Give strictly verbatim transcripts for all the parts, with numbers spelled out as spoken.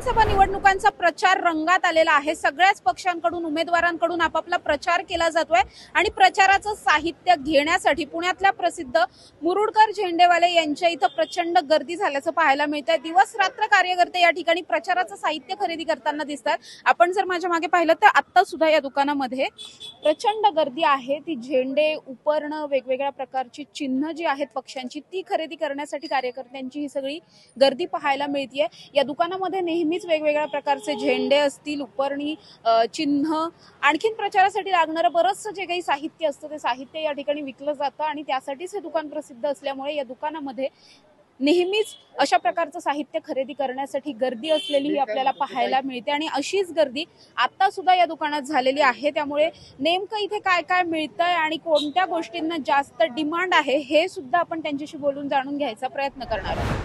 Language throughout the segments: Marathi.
विधानसभा निवडणुकांचा प्रचार रंगात आलेला आहे। सगळ्याच पक्षांकडून उमेदवारांकडून आपापला प्रचार केला जातोय आणि प्रचाराचं साहित्य घेण्यासाठी पुण्यातल्या प्रसिद्ध मुरुडकर झेंडेवाले यांच्या इथं प्रचंड गर्दी झाल्याचं पाहायला मिळतंय। दिवस रात्र कार्यकर्ते या ठिकाणी प्रचाराचं साहित्य खरेदी करताना दिसतात। आपण जर माझ्या मागे पाहिलं तर आता सुद्धा या दुकानामध्ये प्रचंड गर्दी आहे। ती झेंडे, उपरणं, वेगवेगळ्या प्रकारची चिन्ह जी आहेत पक्षांची ती खरेदी करण्यासाठी कार्यकर्त्यांची ही सगळी गर्दी पाहायला मिळते। या दुकानामध्ये नेहमीच वेगवेगळ्या प्रकारचे झेंडे असतील, उपरणी, चिन्ह, आणखीन प्रचारासाठी लागणारं बरंचसं जे काही साहित्य असतं ते साहित्य या ठिकाणी विकलं जातं आणि त्यासाठीच हे दुकान प्रसिद्ध असल्यामुळे या दुकानामध्ये नेहमीच अशा प्रकारचं साहित्य खरेदी करण्यासाठी गर्दी असलेली आपल्याला पाहायला मिळते आणि अशीच गर्दी आता सुद्धा या दुकानात झालेली आहे। त्यामुळे नेमकं इथे काय काय मिळतंय आणि कोणत्या गोष्टींना जास्त डिमांड आहे हे सुद्धा आपण त्यांच्याशी बोलून जाणून घ्यायचा प्रयत्न करणार आहोत।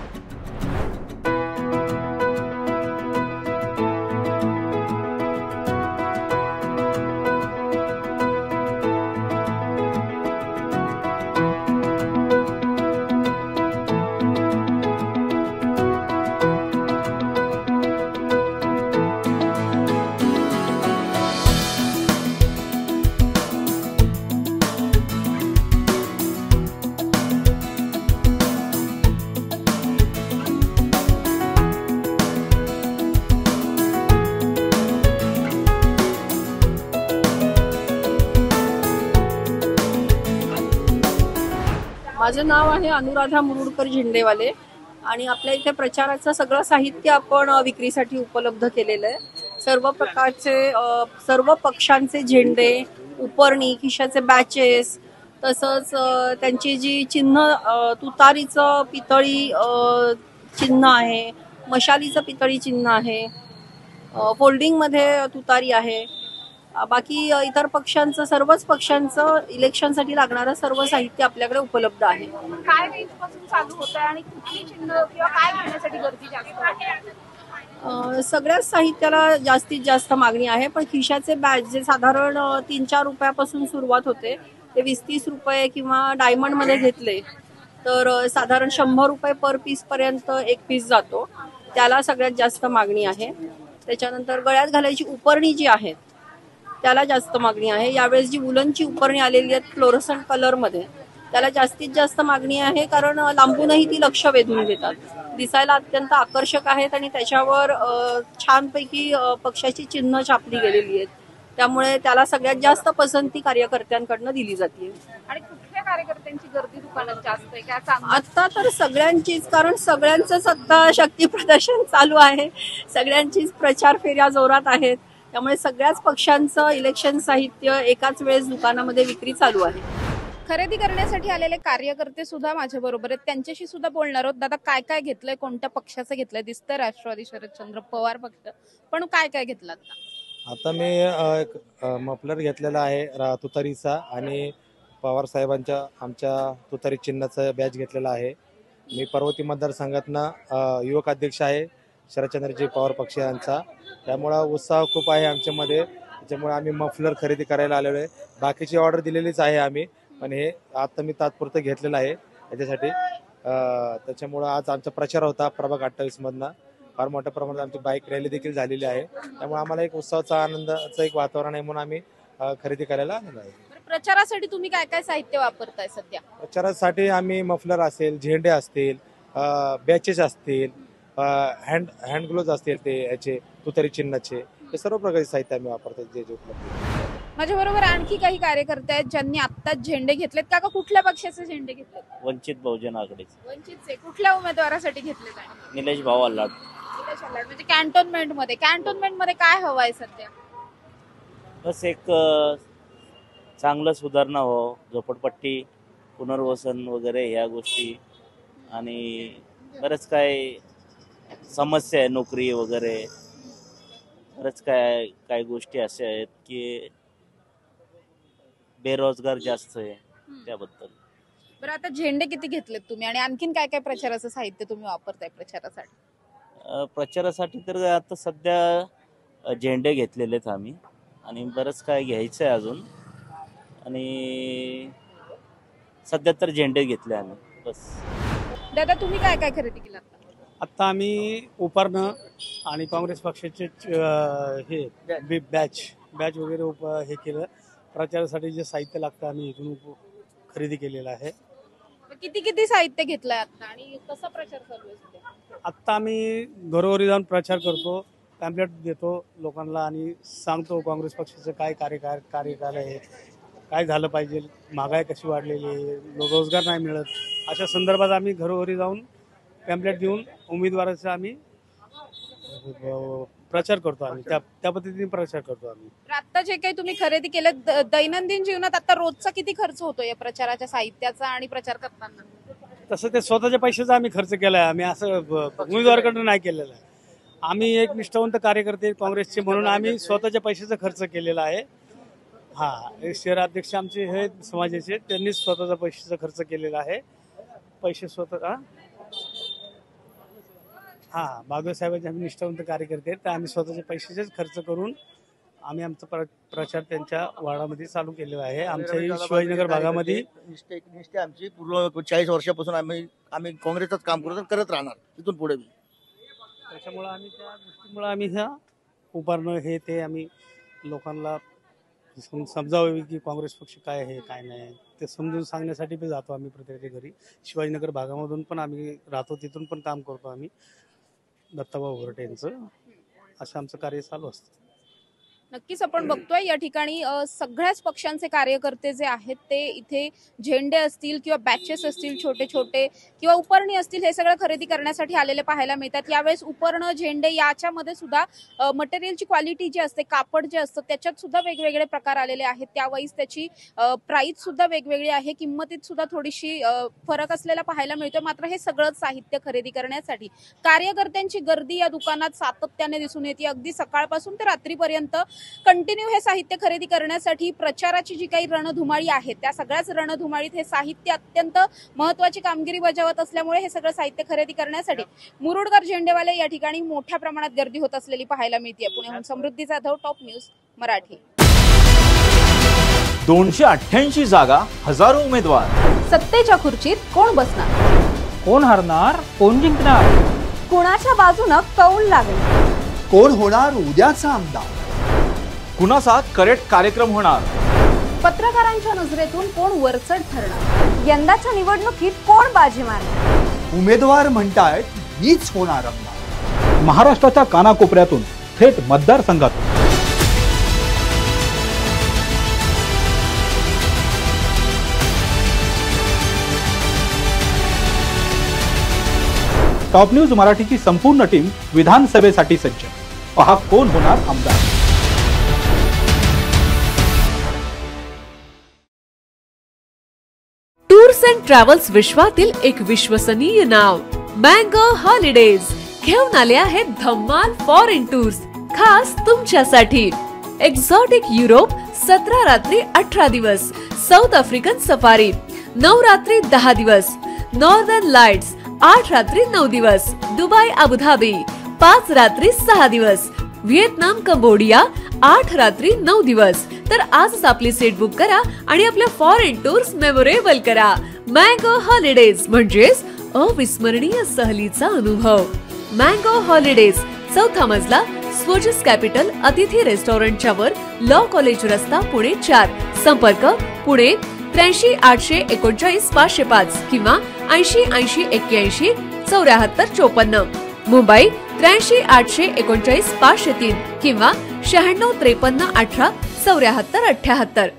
माझं नाव आहे अनुराधा मुरुडकर झेंडेवाले आणि आपल्या इथे प्रचाराचं सगळं साहित्य आपण विक्रीसाठी उपलब्ध केलेलं आहे। सर्व प्रकारचे सर्व पक्षांचे झेंडे, उपरणी, खिशाचे बॅचेस, तसंच त्यांची जी चिन्ह, तुतारीचं पितळी चिन्ह आहे, मशालीचं पितळी चिन्ह आहे, फोल्डिंगमध्ये तुतारी आहे, बाकी इतर पक्षांचं सर्वच पक्षांचं इलेक्शनसाठी लागणारं सर्व साहित्य आपल्याकडे उपलब्ध आहे। काय रेंज पासून चालू होतं आणि कुठली चिन्ह किंवा काय घेण्यासाठी गर्दी जास्त आहे? सगळ्याच साहित्याला जास्तीत जास्त मागणी आहे, पण खिशाचे बॅच जे साधारण तीन चार रुपयापासून सुरुवात होते ते वीस तीस रुपये किंवा डायमंड मध्ये घेतले तर साधारण शंभर रुपये पर पीस पर्यंत एक पीस जातो, त्याला सगळ्यात जास्त मागणी आहे। त्याच्यानंतर गळ्यात घालायची उपरणी जी आहेत त्याला जास्त मागणी आहे। यावेळेस जी वुलनची उपरणी आलेली आहेत फ्लोरोसंट कलर मध्ये त्याला जास्तीत जास्त मागणी आहे, कारण लांबूनही ती लक्ष वेधून घेतात, दिसायला अत्यंत आकर्षक आहेत आणि त्याच्यावर छानपैकी पक्षाची चिन्ह छापली गेलेली आहेत, त्यामुळे त्याला सगळ्यात जास्त पसंती कार्यकर्त्यांकडनं दिली जाते। आणि कुठल्या कार्यकर्त्यांची गर्दी दुकानात जास्त आहे काय सांग? आता तर सगळ्यांचीच, कारण सगळ्यांचंच आता शक्ती प्रदर्शन चालू आहे, सगळ्यांचीच प्रचार फेऱ्या जोरात आहेत, त्यामुळे सगळ्याच पक्षांचं इलेक्शन साहित्य एकाच वेळेस दुकानामध्ये विक्री चालू आहे। खरेदी करण्यासाठी आलेले कार्यकर्ते सुद्धा माझ्या बरोबर आहेत, त्यांच्याशी सुद्धा बोलणार आहोत। दादा, काय काय घेतलंय, कोणत्या पक्षाचं घेतलंय? दिसतं राष्ट्रवादी शरदचंद्र पवार पक्ष, पण काय काय घेतलं आता? आता मी एक मफलर घेतलेला आहे तुतारीचा आणि पवार साहेबांच्या आमच्या तुतारी चिन्हाचा बॅच घेतलेला आहे। मी पर्वती मतदारसंघातनं युवक अध्यक्ष आहे शरदचंद्रजी पवार पक्ष यांचा, त्यामुळे उत्साह खूप आहे आमच्यामध्ये, त्याच्यामुळे आम्ही मफलर खरेदी करायला आलेलो आहे। बाकीची ऑर्डर दिलेलीच आहे आम्ही, पण हे आता मी तात्पुरतं घेतलेलं आहे याच्यासाठी। त्याच्यामुळं आज आमचा प्रचार होता प्रभाग अठ्ठावीस मधनं, फार मोठ्या प्रमाणात आमची बाईक रॅली देखील झालेली आहे, त्यामुळे आम्हाला एक उत्सवाचा आनंदाचं एक वातावरण आहे म्हणून आम्ही खरेदी करायला आलेलो आहे। प्रचारासाठी तुम्ही काय काय साहित्य वापरताय सध्या? प्रचारासाठी आम्ही मफलर असेल, झेंडे असतील, बॅचेस असतील, हँड हँड ग्लोव्ज असतील, ते याचे तुतारी चिन्हाचे, हे सर्व प्रकारचे साहित्य आम्ही वापरतो जे जे उपलब्ध। माझ्या बरोबर आणखी काही कार्यकर्ते आहेत ज्यांनी आत्ताच झेंडे घेतलेत। काका, कुठल्या पक्षाचे झेंडे घेतलेत? वंचित बहुजन आघाडीचे। वंचितचे कुठल्या उमेदवारासाठी घेतलेत? निलेश भाऊ अल्लाड। निलेश अल्लाड म्हणजे कॅन्टोन्मेंट मध्ये। कॅन्टोन्मेंट मध्ये काय हवं आहे सध्या? बस एक चांगलं सुधारणा हो, झोपडपट्टी, पुनर्वसन वगैरे ह्या गोष्टी, आणि बरंच काय समस्या आहे, नोकरी वगैरे, बरंच काय काय गोष्टी अशा आहेत की बेरोजगार जास्त आहे त्याबद्दल। बरं, आता झेंडे किती घेतलेत तुम्ही आणि आणखीन काय काय प्रचाराचं साहित्य तुम्ही वापरताय प्रचारासाठी? प्रचारासाठी तर आता सध्या झेंडे घेतलेलेत आम्ही आणि बरंच काय घ्यायचं आहे अजून, आणि सध्या तर झेंडे घेतले आम्ही बस। दादा, तुम्ही काय काय खरेदी केलं? आत्ता आम्ही उपारणं आणि काँग्रेस पक्षाचे अ, हे बी- बॅच बॅच वगैरे उप हे केलं. प्रचारासाठी जे साहित्य लागतं आम्ही इथून उप- खरेदी केलेलं आहे. किती किती साहित्य घेतलंय आता आणि कसा प्रचार चालू आहे सध्या? आत्ता आम्ही घरोघरी जाऊन प्रचार करतो, पॅम्पलेट देतो लोकांना आणि सांगतो काँग्रेस पक्षाचं काय कार्यकाळ कार्यकाल आहे, काय झालं पाहिजे, महागाई कशी वाढलेली आहे, रोजगार नाही मिळत, अशा संदर्भात आम्ही घरोघरी जाऊन पॅम्पलेट देऊन उमेदवाराचा आम्ही अ, प्रचार करतो. आम्ही त्या त्या पद्धतीने प्रचार करतो आम्ही. तर आता जे काही तुम्ही खरेदी केलं द- दैनंदिन जीवनात आता रोजचा किती खर्च होतो या प्रचाराच्या साहित्याचा आणि प्रचार करताना? तसं ते स्वतःच्या पैशाचा आम्ही खर्च केला आहे. आम्ही असं ब- उमेदवाराकडून नाही केलेलं आहे. आम्ही एक निष्ठावंत कार्यकर्ते काँग्रेसचे म्हणून आम्ही स्वतःच्या पैशाचा खर्च केलेला आहे. हा, हे शहराध्यक्ष आमचे हे समाजाचे, त्यांनी स्वतःचा पैशाचा खर्च केलेला आहे. पैसे स्वतः हा बागवे साहेबांचे आम्ही निष्ठावंत कार्यकर्ते आहेत, तर आम्ही स्वतःच्या पैशाचेच खर्च करून आम्ही आमचा प्र- प्रचार त्यांच्या वार्डामध्ये चालू केलेला आहे. आमच्या शिवाजीनगर भागामध्ये निष्ठे निष्ठे आमची पूर्ण चाळीस वर्षापासून आम्ही आम्ही काँग्रेसच काम करत करत राहणार तिथून पुढे बी. त्याच्यामुळं आम्ही त्या गोष्टीमुळं आम्ही ह्या उभारणं हे ते आम्ही लोकांना सम- समजावे की काँग्रेस पक्ष काय आहे काय नाही ते समजून सांगण्यासाठी बी जातो आम्ही प्रत्येकाच्या घरी. शिवाजीनगर भागामधून पण आम्ही राहतो, तिथून पण काम करतो आम्ही दत्ताभाऊ घोरटे यांचं. असं आमचं कार्य चालू असतं. नक्कीच आपण बघतोय या ठिकाणी अ, सगळ्याच पक्षांचे कार्यकर्ते जे आहेत ते इथे झेंडे असतील किंवा बॅचेस असतील छोटे छोटे किंवा उपरणी असतील हे सगळं खरेदी करण्यासाठी आलेले पाहायला मिळतात. यावेळेस उपरणं झेंडे याच्यामध्ये सुद्धा अ, मटेरियलची क्वालिटी जी असते, कापड जे असतं त्याच्यात सुद्धा वेगवेगळे प्रकार आलेले आहेत. त्यावेळेस त्याची प्राइस सुद्धा वेगवेगळी आहे, किंमतीत सुद्धा थोडीशी अ, फरक असलेला पाहायला मिळतोय. मात्र हे सगळं साहित्य खरेदी करण्यासाठी कार्यकर्त्यांची गर्दी या दुकानात सातत्याने दिसून येते. अगदी सकाळपासून ते रात्रीपर्यंत कंटिन्यू हे साहित्य खरेदी करण्यासाठी प्रचाराची जी काही रणधुमाळी आहे त्या सगळ्याच रणधुमाळीत हे साहित्य अत्यंत महत्वाची कामगिरी बजावत असल्यामुळे हे सगळं साहित्य खरेदी करण्यासाठी मुरुडकर झेंडेवाले या ठिकाणी मोठ्या प्रमाणात गर्दी होत असलेली पाहायला मिळते. पुण्याहून समृद्धी जाधव, टॉप न्यूज मराठी. दोनशे अठ्ठ्याऐंशी जागा, हजारो उमेदवार. सत्तेच्या खुर्चीत कोण बसणार, कोण हरणार, कोण जिंकणार, कुणाच्या बाजूनं कौल लागेल, कोण होणार उद्याचा आमदार, कुणाचा करेक्ट कार्यक्रम होणार, पत्रकारांच्या नजरेतून कोण वरचढ ठरणार, यंदाच्या निवडणुकीत कोण बाजी मारणार. उमेदवार म्हणतायत मीच होणार आमदार. महाराष्ट्राच्या कानाकोपऱ्यातून थेट मतदारसंघातून टॉप न्यूज मराठीची संपूर्ण टीम विधानसभेसाठी सज्ज. पहा कोण होणार आमदार. टूर्स अँड ट्रॅव्हल्स विश्वातील एक विश्वसनीय नाव मँगो हॉलिडेज घेऊन आले आहेत धम्माल फॉरेन टूर्स खास तुमच्यासाठी. एक्झॉटिक युरोप सतरा रात्री अठरा दिवस, साऊथ आफ्रिकन सफारी नऊ रात्री दहा दिवस, नॉर्दर्न लाईट्स आठ रात्री नऊ दिवस, दुबई अबुधाबी पाच रात्री सहा दिवस, व्हिएतनाम कंबोडिया आठ रात्री नऊ दिवस. तर आजच आपली सीट बुक करा आणि आपल्या फॉरेन टूर्स मेमोरेबल करा. मँगो हॉलिडेज म्हणजेच अविस्मरणीय सहलीचा अनुभव. मँगो हॉलिडेज, चौथा मजला, स्वोजस कॅपिटल अतिथी रेस्टॉरंटच्या वर, लॉ कॉलेज रस्ता, पुणे चार. संपर्क पुणे त्र्याऐंशी आठशे एकोणचाळीस पाचशे पाच किंवा ऐंशी ऐंशी एक्क्याऐंशी चौऱ्याहत्तर चोपन्न. मुंबई त्र्याऐंशी आठशे एकोणचाळीस पाचशे तीन किंवा शहाण्णव त्रेपन्न अठरा चौऱ्याहत्तर अठ्याहत्तर.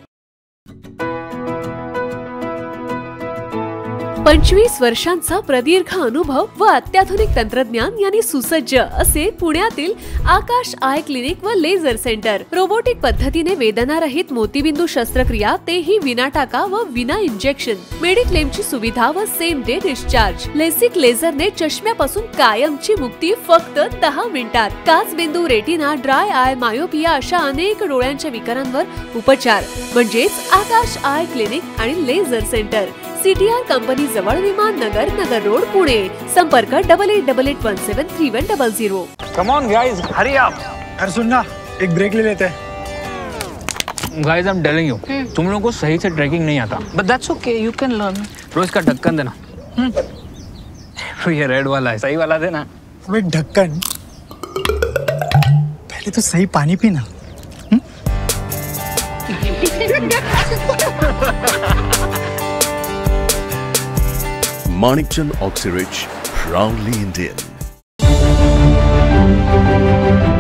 पंचवीस वर्षांचा प्रदीर्घ अनुभव व अत्याधुनिक तंत्रज्ञान यांनी सुसज्ज असे पुण्यातील आकाश आय क्लिनिक व लेझर सेंटर. रोबोटिक पद्धतीने वेदनारहित मोतीबिंदू शस्त्रक्रिया, तेही विना टाका व विना इंजेक्शन. मेडिक्लेमची सुविधा व सेम डे डिस्चार्ज. लेसिक लेझरने चष्म्यापासून कायमची मुक्ती फक्त दहा मिनिटात. काचबिंदू, रेटिना, ड्राय आय, मायोपिया अशा अनेक डोळ्यांच्या विकारांवर उपचार म्हणजेच आकाश आय क्लिनिक आणि लेझर सेंटर. सीटीआर कंपनी जवळ, विमान नगर, नगर रोड, पुणे. संपर्क double eight double eight one seven three one double zero. Come on guys, hurry up. अरे सुन ना, एक ब्रेक ले लेते हैं. Guys I am telling you, तुम लोगों को सही से ट्रैकिंग नहीं आता, but that's okay, you can learn. रोज का ढक्कन देना. ये रेड वाला है, सही वाला दे ना। अबे ढक्कन, पहले तो सही पानी पीना। Manikchand Oxyrich, proudly Indian.